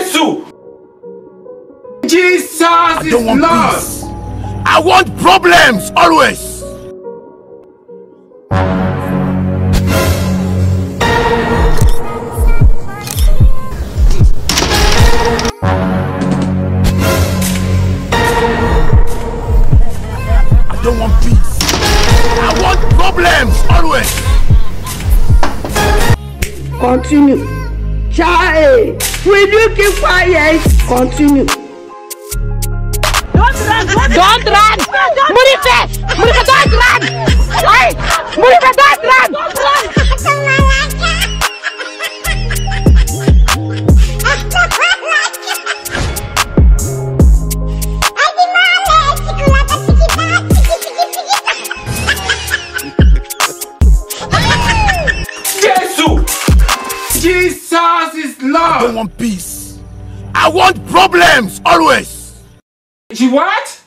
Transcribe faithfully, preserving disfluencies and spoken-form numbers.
Jesus! Jesus I is don't want Lord! peace. I want problems always! I don't want peace. I want problems always! Continue. Child, will you keep quiet? Continue. Don't run! Don't run! Murife! Murife, don't run! Hey! Murife, don't run! Don't run! Jesus is Lord! I don't want peace. I want problems always! You what?